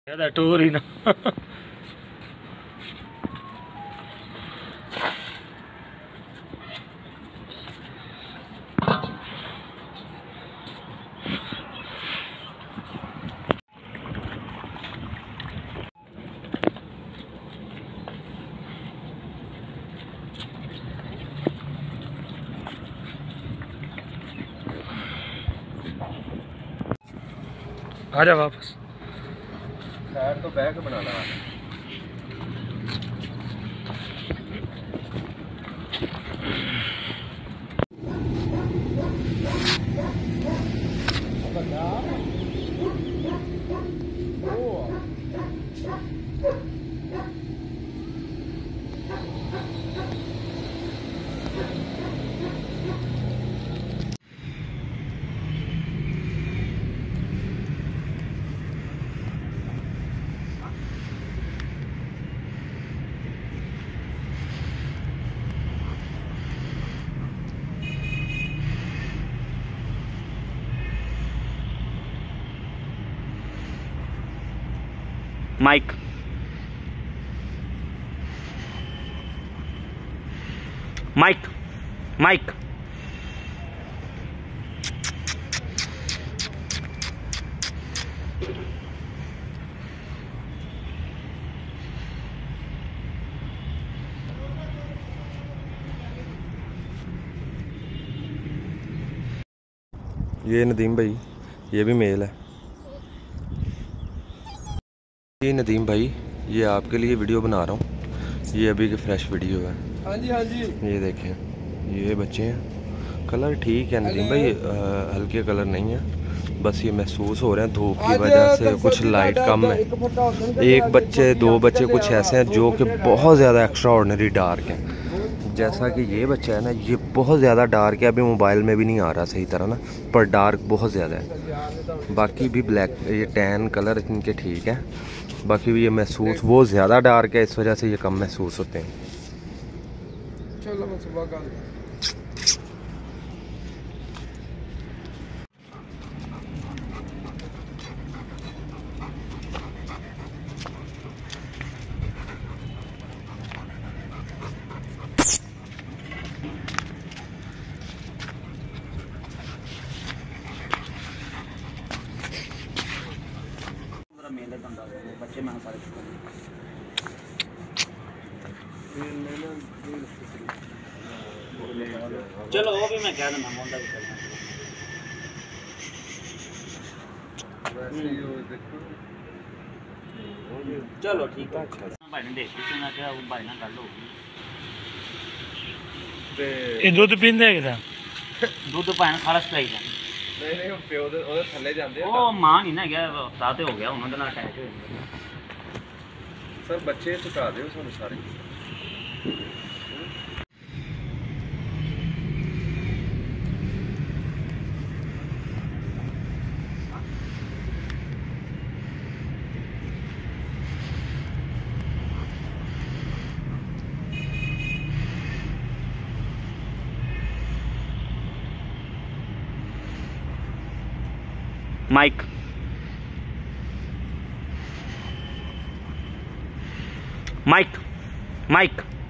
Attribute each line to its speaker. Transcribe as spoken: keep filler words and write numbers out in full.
Speaker 1: ज्यादा टूर ही ना। आजा वापस
Speaker 2: टायर तो बैग बना लगा।
Speaker 1: माइक माइक माइक
Speaker 2: ये नदीम भाई, ये भी मेल है। ये नदीम भाई, ये आपके लिए वीडियो बना रहा हूँ। ये अभी की फ्रेश वीडियो है। हाँ जी हाँ जी। ये देखें, ये बच्चे हैं। कलर ठीक है नदीम भाई, आ, हल्के कलर नहीं है, बस ये महसूस हो रहे हैं धूप की वजह से कुछ लाइट कम है। एक बच्चे दो बच्चे कुछ ऐसे हैं जो कि बहुत ज़्यादा एक्स्ट्रा ऑर्डिनरी डार्क हैं। जैसा कि ये बच्चा है ना, ये बहुत ज़्यादा डार्क है, अभी मोबाइल में भी नहीं आ रहा सही तरह ना, पर डार्क बहुत ज़्यादा है। बाकी भी ब्लैक, ये टैन कलर इनके ठीक है, बाकी भी ये महसूस वो ज़्यादा डार्क है, इस वजह से ये कम महसूस होते हैं। चलो मैं सुबह का
Speaker 1: बच्चे में सारे चलो वो भी मैं कह दूंगा मोंडा भी करना। चलो ठीक है, भाई ने देख के ना क्या वो भाई ना गल होगी
Speaker 2: ਤੇ
Speaker 1: ਇਹ ਦੁੱਧ ਪੀਂਦੇ ਕਿਦਾਂ ਦੁੱਧ ਭਾਣ ਖਾਲਸ ਚਾਹੀਦਾ।
Speaker 2: ਨਹੀਂ ਨਹੀਂ ਪਿਓ ਦੇ ਉਹਦੇ ਥੱਲੇ ਜਾਂਦੇ ਆ।
Speaker 1: ਉਹ ਮਾਂ ਨਹੀਂ ਨਾ ਗਿਆ, ਹਫਤਾ ਤੇ ਹੋ ਗਿਆ ਉਹਨਾਂ ਦੇ ਨਾਲ ਅਟੈਚ ਹੋ ਜਾਂਦਾ।
Speaker 2: ਸਰ ਬੱਚੇ ਚੁਕਾ ਦਿਓ ਸਾਨੂੰ ਸਾਰੇ।
Speaker 1: Mic mic mic